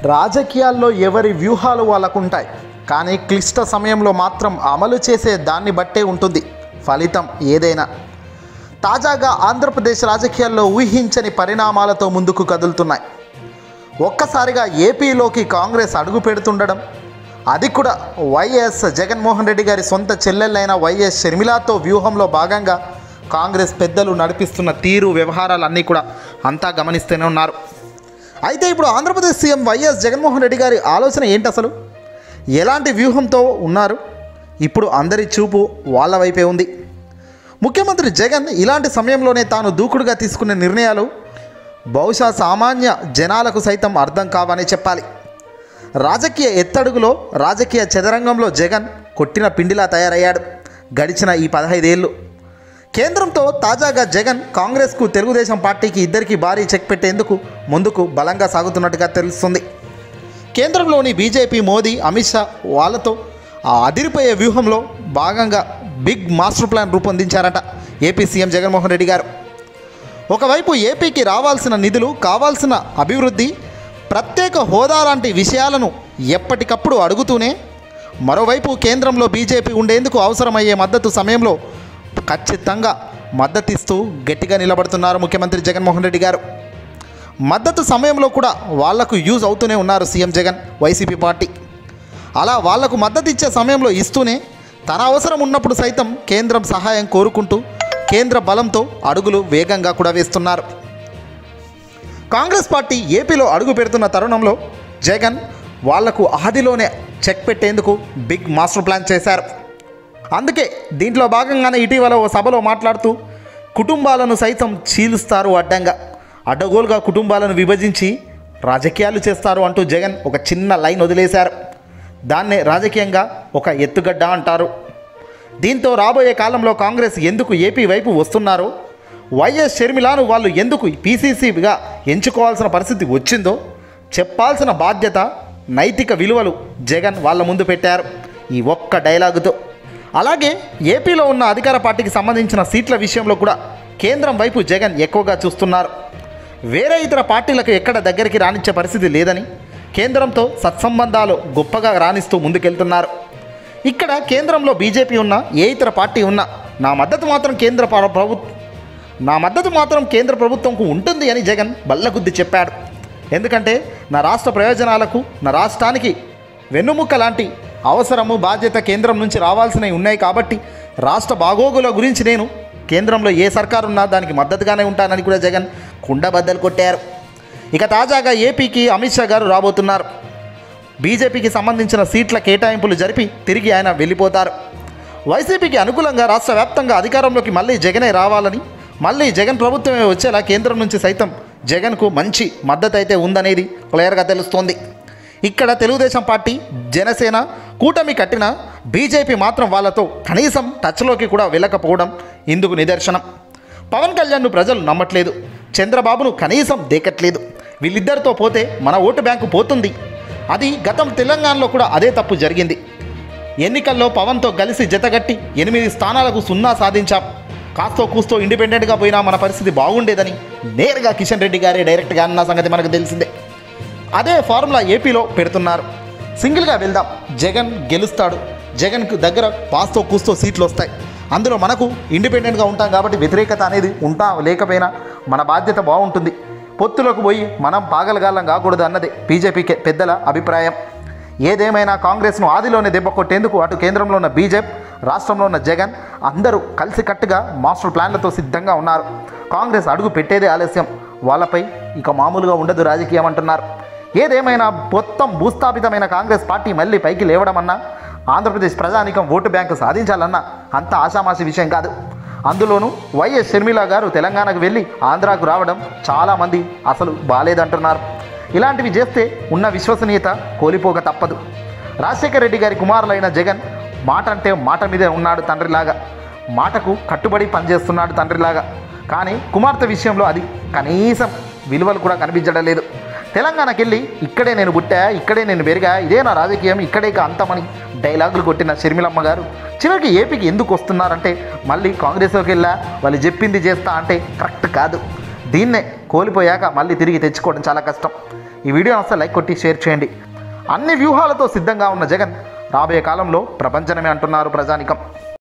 రాజకీయాల్లో ఎవరి వ్యూహాలు వాళ్ళకుంటాయి, కానీ క్లిష్ట సమయంలో మాత్రం అమలు చేసే దాన్ని బట్టే ఉంటుంది ఫలితం ఏదైనా. తాజాగా ఆంధ్రప్రదేశ్ రాజకీయాల్లో ఊహించని పరిణామాలతో ముందుకు కదులుతున్నాయి. ఒక్కసారిగా ఏపీలోకి కాంగ్రెస్ అడుగు పెడుతుండడం, అది కూడా వైఎస్ జగన్మోహన్ రెడ్డి గారి సొంత చెల్లెళ్ళైన వైఎస్ షర్మిలాతో వ్యూహంలో భాగంగా కాంగ్రెస్ పెద్దలు నడిపిస్తున్న తీరు వ్యవహారాలన్నీ కూడా అంతా గమనిస్తూనే ఉన్నారు. అయితే ఇప్పుడు ఆంధ్రప్రదేశ్ సీఎం వైఎస్ జగన్మోహన్ రెడ్డి గారి ఆలోచన ఏంటి, అసలు ఎలాంటి వ్యూహంతో ఉన్నారు? ఇప్పుడు అందరి చూపు వాళ్ళ వైపే ఉంది. ముఖ్యమంత్రి జగన్ ఇలాంటి సమయంలోనే తాను దూకుడుగా తీసుకునే నిర్ణయాలు బహుశా సామాన్య జనాలకు సైతం అర్థం కావనే చెప్పాలి. రాజకీయ ఎత్తడుగులో, రాజకీయ చదరంగంలో జగన్ కొట్టిన పిండిలా తయారయ్యాడు గడిచిన ఈ 15 ఏళ్ళు. కేంద్రంతో తాజాగా జగన్ కాంగ్రెస్కు, తెలుగుదేశం పార్టీకి ఇద్దరికి భారీ చెక్ పెట్టేందుకు ముందుకు బలంగా సాగుతున్నట్టుగా తెలుస్తుంది. కేంద్రంలోని బీజేపీ, మోదీ, అమిత్ షా వాళ్ళతో అదిరిపోయే వ్యూహంలో భాగంగా బిగ్ మాస్టర్ ప్లాన్ రూపొందించారట ఏపీ సీఎం జగన్మోహన్ రెడ్డి గారు. ఒకవైపు ఏపీకి రావాల్సిన నిధులు, కావాల్సిన అభివృద్ధి, ప్రత్యేక హోదా లాంటి విషయాలను ఎప్పటికప్పుడు అడుగుతూనే, మరోవైపు కేంద్రంలో బీజేపీ ఉండేందుకు అవసరమయ్యే మద్దతు సమయంలో ఖచ్చితంగా మద్దతిస్తూ గట్టిగా నిలబడుతున్నారు ముఖ్యమంత్రి జగన్మోహన్ రెడ్డి గారు. మద్దతు సమయంలో కూడా వాళ్లకు యూజ్ అవుతూనే ఉన్నారు సీఎం జగన్, వైసీపీ పార్టీ. అలా వాళ్లకు మద్దతు ఇచ్చే సమయంలో ఇస్తూనే, తన అవసరం ఉన్నప్పుడు సైతం కేంద్రం సహాయం కోరుకుంటూ కేంద్ర బలంతో అడుగులు వేగంగా కూడా వేస్తున్నారు. కాంగ్రెస్ పార్టీ ఏపీలో అడుగు పెడుతున్న తరుణంలో జగన్ వాళ్లకు ఆదిలోనే చెక్ పెట్టేందుకు బిగ్ మాస్టర్ ప్లాన్ చేశారు. అందుకే దీంట్లో భాగంగానే ఇటీవల ఓ సభలో మాట్లాడుతూ కుటుంబాలను సైతం చీలుస్తారు అడ్డంగా, అడ్డగోలుగా కుటుంబాలను విభజించి రాజకీయాలు చేస్తారు అంటూ జగన్ ఒక చిన్న లైన్ వదిలేశారు. దాన్నే రాజకీయంగా ఒక ఎత్తుగడ్డ అంటారు. దీంతో రాబోయే కాలంలో కాంగ్రెస్ ఎందుకు ఏపీ వైపు వస్తున్నారో, వైఎస్ షర్మిలాను వాళ్ళు ఎందుకు పీసీసీగా ఎంచుకోవాల్సిన పరిస్థితి వచ్చిందో చెప్పాల్సిన బాధ్యత, నైతిక విలువలు జగన్ వాళ్ళ ముందు పెట్టారు ఈ ఒక్క డైలాగుతో. అలాగే ఏపీలో ఉన్న అధికార పార్టీకి సంబంధించిన సీట్ల విషయంలో కూడా కేంద్రం వైపు జగన్ ఎక్కువగా చూస్తున్నారు. వేరే ఇతర పార్టీలకు ఎక్కడ దగ్గరికి రానిచ్చే పరిస్థితి లేదని, కేంద్రంతో సత్సంబంధాలు గొప్పగా రాణిస్తూ ముందుకెళ్తున్నారు. ఇక్కడ కేంద్రంలో బీజేపీ ఉన్నా, ఏ ఇతర పార్టీ ఉన్నా నా మద్దతు మాత్రం కేంద్ర ప్రభుత్వంకు ఉంటుంది అని జగన్ బల్లగుద్ది చెప్పాడు. ఎందుకంటే నా రాష్ట్ర ప్రయోజనాలకు, నా రాష్ట్రానికి వెన్నుముక్క లాంటి అవసరము, బాధ్యత కేంద్రం నుంచి రావాల్సినవి ఉన్నాయి కాబట్టి రాష్ట్ర బాగోగుల గురించి నేను కేంద్రంలో ఏ సర్కారు ఉన్నా దానికి మద్దతుగానే ఉంటానని కూడా జగన్ కుండబద్దలు కొట్టారు. ఇక తాజాగా ఏపీకి అమిత్ షా గారు రాబోతున్నారు. బీజేపీకి సంబంధించిన సీట్ల కేటాయింపులు జరిపి తిరిగి ఆయన వెళ్ళిపోతారు. వైసీపీకి అనుకూలంగా రాష్ట్ర వ్యాప్తంగా అధికారంలోకి మళ్ళీ జగనే రావాలని, మళ్ళీ జగన్ ప్రభుత్వమే వచ్చేలా కేంద్రం నుంచి సైతం జగన్కు మంచి మద్దతు అయితే ఉందనేది క్లియర్గా తెలుస్తోంది. ఇక్కడ తెలుగుదేశం పార్టీ, జనసేన కూటమి కట్టిన బీజేపీ మాత్రం వాళ్ళతో కనీసం టచ్లోకి కూడా వెళ్ళకపోవడం ఇందుకు నిదర్శనం. పవన్ కళ్యాణ్ను ప్రజలు నమ్మట్లేదు, చంద్రబాబును కనీసం దేకట్లేదు. వీళ్ళిద్దరితో పోతే మన ఓటు బ్యాంకు పోతుంది. అది గతం తెలంగాణలో కూడా అదే తప్పు జరిగింది. ఎన్నికల్లో పవన్తో కలిసి జతగట్టి 8 స్థానాలకు 0 సాధించాం. కాస్తో కూస్తో ఇండిపెండెంట్గా పోయినా మన పరిస్థితి బాగుండేదని నేరుగా కిషన్ రెడ్డి గారే డైరెక్ట్గా అన్న సంగతి మనకు తెలిసిందే. అదే ఫార్ములా ఏపీలో పెడుతున్నారు. సింగిల్గా వెళ్దాం, జగన్ గెలుస్తాడు, జగన్కు దగ్గర పాస్తో కూస్తో సీట్లు వస్తాయి, అందులో మనకు ఇండిపెండెంట్గా ఉంటాం కాబట్టి వ్యతిరేకత అనేది లేకపోయినా మన బాధ్యత బాగుంటుంది, పొత్తులకు పోయి మనం పాగలగాళ్ళం కాకూడదు అన్నదే బీజేపీ పెద్దల అభిప్రాయం. ఏదేమైనా కాంగ్రెస్ను ఆదిలోనే దెబ్బ కొట్టేందుకు అటు కేంద్రంలో ఉన్న బీజేపీ, రాష్ట్రంలో ఉన్న జగన్ అందరూ కలిసికట్టుగా మాస్టర్ ప్లాన్లతో సిద్ధంగా ఉన్నారు. కాంగ్రెస్ అడుగు పెట్టేదే ఆలస్యం, వాళ్ళపై ఇక మామూలుగా ఉండదు రాజకీయం అంటున్నారు. ఏదేమైనా మొత్తం భూస్థాపితమైన కాంగ్రెస్ పార్టీ మళ్ళీ పైకి లేవడమన్నా, ఆంధ్రప్రదేశ్ ప్రజానీకం ఓటు బ్యాంకు సాధించాలన్నా అంత ఆషామాషి విషయం కాదు. అందులోనూ వైఎస్ షర్మిలా గారు తెలంగాణకు వెళ్ళి ఆంధ్రాకు రావడం చాలామంది అసలు బాలేదంటున్నారు. ఇలాంటివి చేస్తే ఉన్న విశ్వసనీయత కోల్పోక తప్పదు. రాజశేఖర రెడ్డి గారి కుమారులైన జగన్ మాట అంటే మాట మీదే ఉన్నాడు తండ్రిలాగా, మాటకు కట్టుబడి పనిచేస్తున్నాడు తండ్రిలాగా. కానీ కుమార్తె విషయంలో అది కనీసం విలువలు కూడా కనిపించడం లేదు. తెలంగాణకి వెళ్ళి ఇక్కడే నేను పుట్టా, ఇక్కడే నేను పెరిగా, ఇదే నా రాజకీయం, ఇక్కడే అంతమని డైలాగులు కొట్టిన షర్మిలమ్మ గారు చివరికి ఏపీకి ఎందుకు వస్తున్నారంటే మళ్ళీ కాంగ్రెస్లోకి వెళ్ళా, వాళ్ళు చెప్పింది చేస్తా అంటే కరెక్ట్ కాదు. దీన్నే కోల్పోయాక మళ్ళీ తిరిగి తెచ్చుకోవడం చాలా కష్టం. ఈ వీడియో అసలు లైక్ కొట్టి షేర్ చేయండి. అన్ని వ్యూహాలతో సిద్ధంగా ఉన్న జగన్ రాబోయే కాలంలో ప్రపంచనమే అంటున్నారు ప్రజానికం.